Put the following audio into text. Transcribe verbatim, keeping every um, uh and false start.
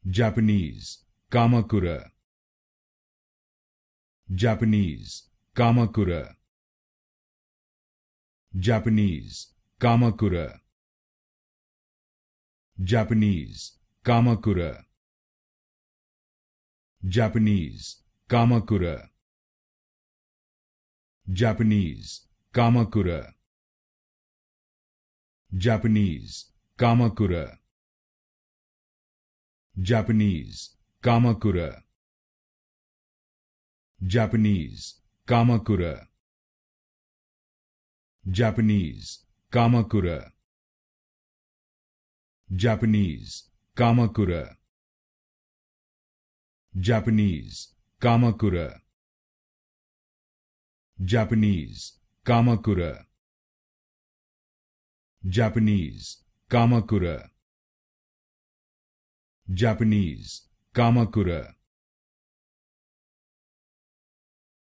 Japanese, Kamakura. Japanese, Kamakura. Japanese, Kamakura. Japanese, Kamakura. Japanese, Kamakura. Japanese, Kamakura. Japanese, Kamakura. Japanese, Kamakura. Japanese, Kamakura. Japanese, Kamakura. Japanese, Kamakura. Japanese, Kamakura. Japanese, Kamakura. Japanese, Kamakura. Japanese, Kamakura.